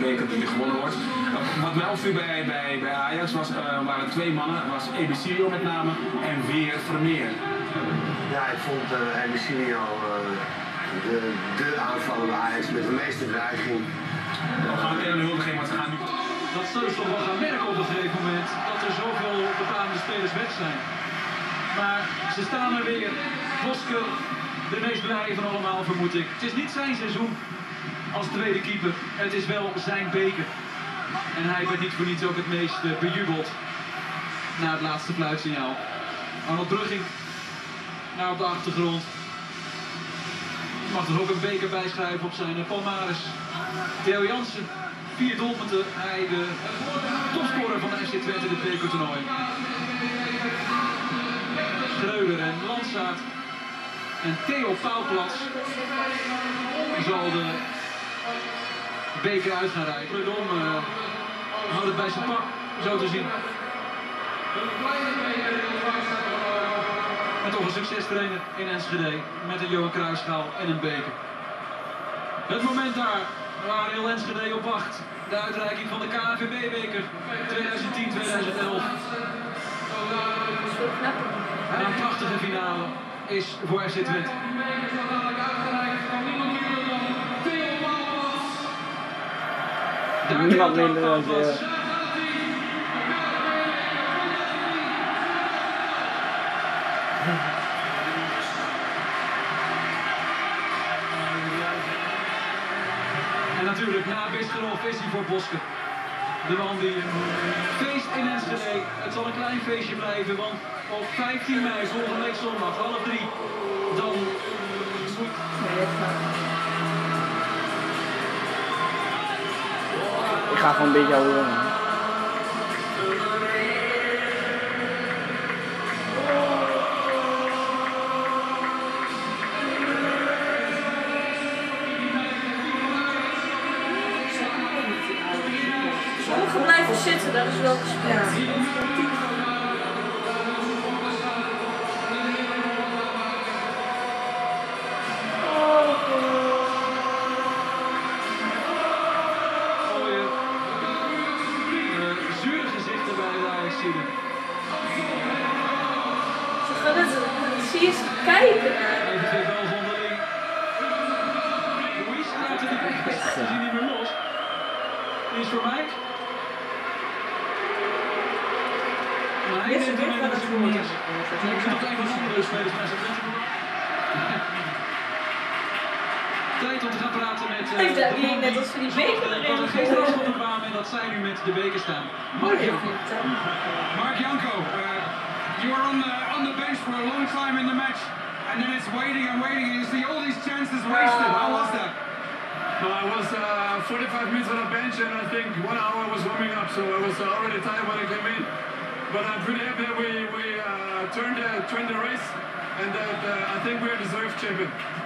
beker die gewonnen wordt. Wat mij opviel bij Ajax waren twee mannen, was Ebesilio met name en weer Vermeer. Ja, ik vond Ebesilio de aanvaller bij Ajax met de meeste dreiging. We gaan het hele huldiging, maar ze gaan nu... Dat zullen ze toch wel gaan merken op een gegeven moment, dat er zoveel bepaalde spelers weg zijn. Maar ze staan er weer. Boske, de meest blije van allemaal, vermoed ik. Het is niet zijn seizoen als tweede keeper, het is wel zijn beker. En hij werd niet voor niets ook het meest bejubeld na het laatste fluitsignaal. Arnold Brugging naar op de achtergrond. Mag er ook een beker bijschrijven op zijn palmares. Theo Jansen, 4 doelpunten. Hij de topscorer van de FC Twente in het bekertoernooi. Schreuder en Landsaat. En Theo Pauwplas zal de beker uit gaan rijden. Prudom houdt het bij zijn pak, zo te zien. En toch een succestrainer in Enschede met een Johan Cruijffschaal en een beker. Het moment daar waar heel Enschede op wacht. De uitreiking van de KNVB-beker 2010-2011. En een prachtige finale is voor FC Twente. Niemand minder dan je. En natuurlijk, na Bisgerolf is hij voor Boske. De man die feest in Enschede. Het zal een klein feestje blijven, want op 15 mei, volgende week zondag, 2:30, dan... Ik ga gewoon een beetje houden. Sommigen blijven zitten, dat is wel gespeeld. Zure gezichten bij de Ajaxiden. Ze gaan het, zie je ze kijken naar. Even wel zonderling. Louis laat het niet meer los. Die is voor Mike. Hij neemt hem in de supporters. Ik zie nog een van de andere spelers naar zijn kant. Tijd om te gaan praten met... Die net als voor die beker erin. Dat er geen strafschoppen kwamen en dat zij nu met de beker staan. Mark Janko, you were on the bench for a long time in the match, and then it's waiting and waiting, and you see all these chances wasted. How was that? I was 45 minutes on the bench, and I think 1 hour I was warming up, so I was already tired when I came in. But I'm pretty happy that we turned the race, and that I think we are deserved champion.